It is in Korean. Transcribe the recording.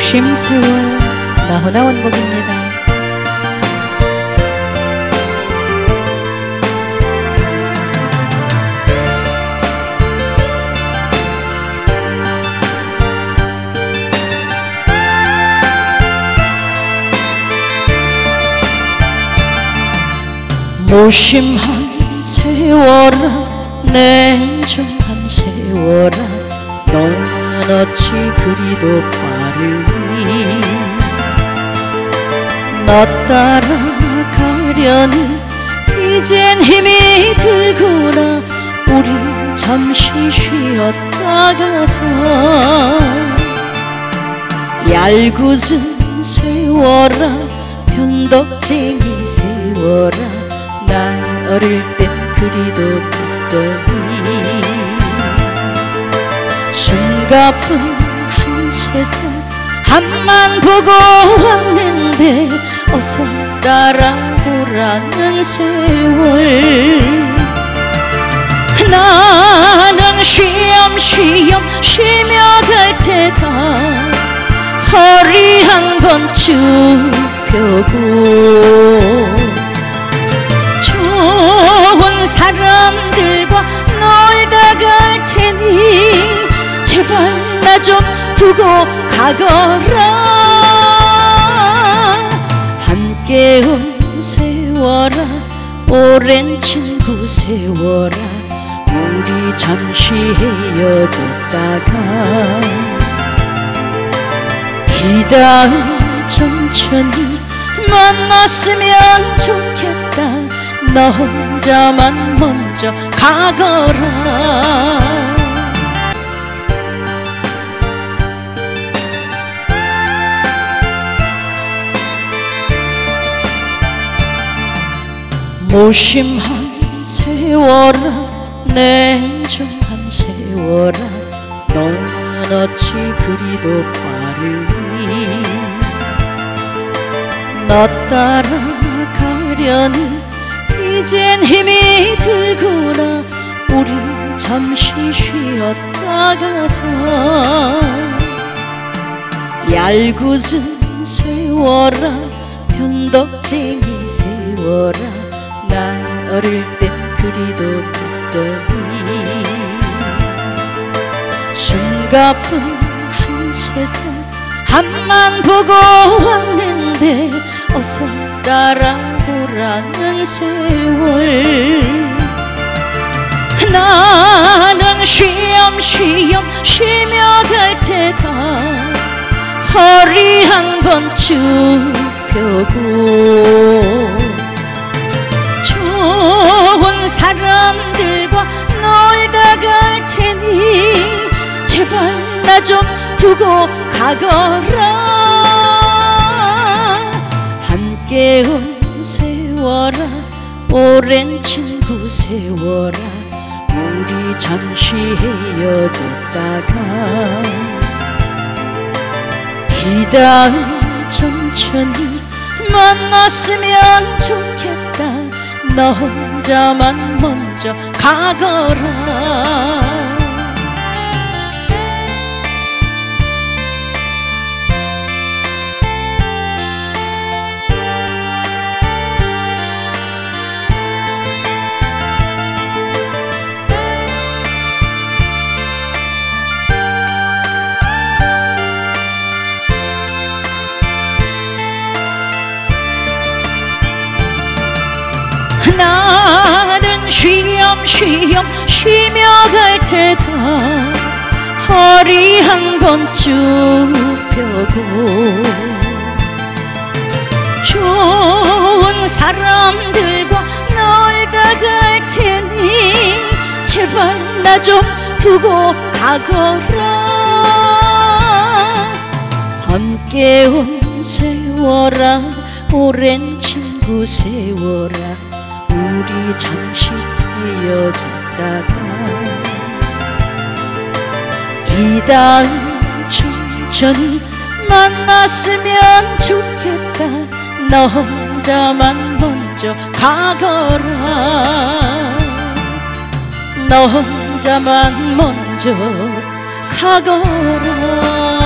도심 세월 나훈아 원곡입니다. 무심한 세월아 냉정한 세월아 넌 어찌 그리도 빠르니 너 따라가려니 이젠 힘이 들구나 우리 잠시 쉬었다 가자 얄궂은 세월아 변덕쟁이 세월아 나 어릴 땐 그리도 듣더니 숨가쁜 한 세상 앞만 보고 왔는데 어서 따라오라는 세월 나는 쉬엄쉬엄 쉬며 갈 테다 허리 한 번 쭉 펴고 좋은 사람들과 놀다 갈 테니 제발 나 좀 두고 가거라 함께 온 세월아 오랜 친구 세월아 우리 잠시 헤어졌다가 이 다음 천천히 만났으면 좋겠다 너 혼자만 먼저 가거라 무심한 세월아 냉정한 세월아 넌 어찌 그리도 빠르니 너 따라가려니 이젠 힘이 들구나 우리 잠시 쉬었다 가자 얄궂은 세월아 변덕쟁이 세월아 나 어릴 땐 그리도 듣더니 숨가쁜 한 세상 앞만 보고 왔는데 어서 따라오라는 세월 나는 쉬엄쉬엄 쉬며 갈 테다 허리 한 번 쭉 펴고 좋은 사람들과 놀다 갈 테니 제발 나 좀 두고 가거라 함께 온 세월아 오랜 친구 세월아 우리 잠시 헤어졌다가 이 다음 천천히 만났으면 좋겠다 너 혼자만 먼저 가거라 나는 쉬엄쉬엄 쉬며 갈 테다 허리 한 번 쭉 펴고 좋은 사람들과 놀다 갈 테니 제발 나 좀 두고 가거라 함께 온 세월아 오랜 친구 세월아 우리 잠시 헤어졌다가 이 다음 천천히 만났으면 좋겠다 너 혼자만 먼저 가거라 너 혼자만 먼저 가거라